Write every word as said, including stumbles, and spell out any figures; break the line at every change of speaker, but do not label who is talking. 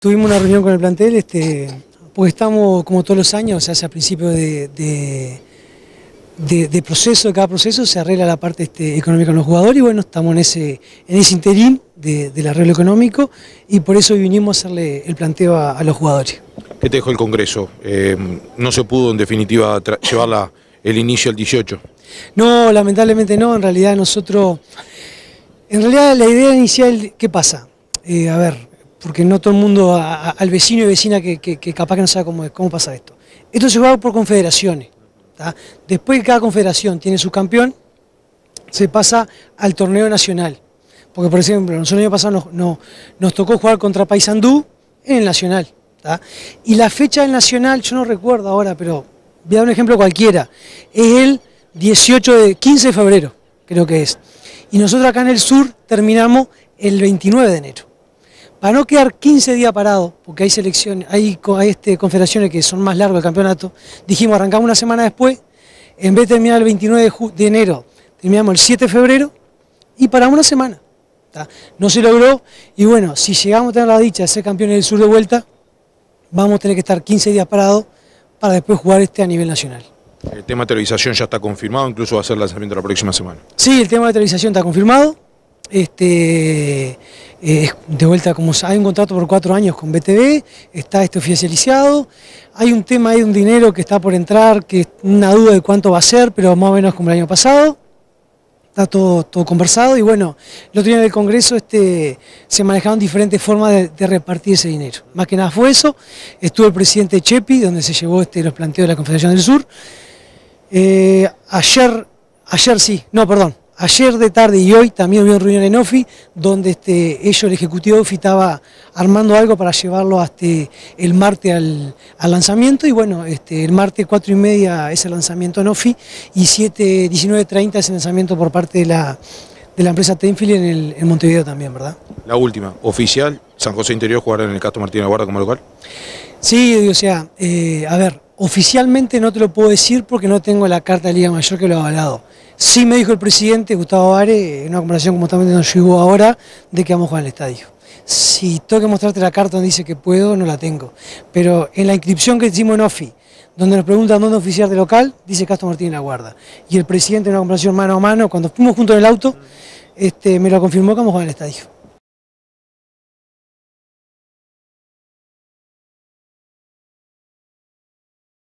Tuvimos una reunión con el plantel, este, porque estamos, como todos los años, se hace a principio de, de, de, de proceso, de cada proceso se arregla la parte este, económica con los jugadores y bueno, estamos en ese, en ese interín de, del arreglo económico y por eso vinimos a hacerle el planteo a, a los jugadores.
¿Qué te dejó el Congreso? Eh, no se pudo en definitiva llevar la, el inicio al dieciocho.
No, lamentablemente no, en realidad nosotros, en realidad la idea inicial, ¿qué pasa? Eh, a ver, porque no todo el mundo, a, a, al vecino y vecina que, que, que capaz que no sabe cómo, cómo pasa esto. Esto se juega por confederaciones, ¿tá? Después que cada confederación tiene su campeón, se pasa al torneo nacional. Porque por ejemplo, nosotros el año pasado nos, nos, nos tocó jugar contra Paysandú en el nacional, ¿tá? Y la fecha del nacional, yo no recuerdo ahora, pero voy a dar un ejemplo cualquiera, es el dieciocho de, quince de febrero, creo que es. Y nosotros acá en el sur terminamos el veintinueve de enero. Para no quedar quince días parados, porque hay selecciones, hay, hay este, confederaciones que son más largos del campeonato, dijimos arrancamos una semana después, en vez de terminar el veintinueve de, de enero, terminamos el siete de febrero y paramos una semana. ¿Tá? No se logró y bueno, si llegamos a tener la dicha de ser campeones del sur de vuelta, vamos a tener que estar quince días parados para después jugar este a nivel nacional.
El tema de televisación ya está confirmado, incluso va a ser el lanzamiento la próxima semana.
Sí, el tema de televisación está confirmado. Este, eh, de vuelta, como hay un contrato por cuatro años con B T V, está este oficializado, hay un tema ahí de un dinero que está por entrar, que es una duda de cuánto va a ser, pero más o menos como el año pasado, está todo, todo conversado y bueno, el otro día del Congreso este, se manejaron diferentes formas de, de repartir ese dinero, más que nada fue eso, estuvo el presidente Chepi, donde se llevó este, los planteos de la Confederación del Sur, eh, ayer, ayer sí, no, perdón, ayer de tarde y hoy también hubo una reunión en OFI, donde este, ellos, el Ejecutivo de OFI, estaba armando algo para llevarlo hasta el martes al, al lanzamiento, y bueno, este, el martes cuatro y media es el lanzamiento en OFI, y siete, diecinueve treinta es el lanzamiento por parte de la, de la empresa Tenfield en, el, en Montevideo también, ¿verdad?
La última, oficial, San José Interior jugará en el Castro Martínez Guarda como local.
Sí, o sea, eh, a ver, oficialmente no te lo puedo decir porque no tengo la carta de Liga Mayor que lo ha avalado. Sí me dijo el presidente Gustavo Ares, en una conversación como también nos llegó ahora, de que vamos a jugar en el estadio. Si tengo que mostrarte la carta donde dice que puedo, no la tengo. Pero en la inscripción que hicimos en OFI, donde nos preguntan dónde oficiar de local, dice Castro Martínez La Guarda. Y el presidente en una conversación mano a mano, cuando fuimos juntos en el auto, este, me lo confirmó que vamos a jugar en el estadio.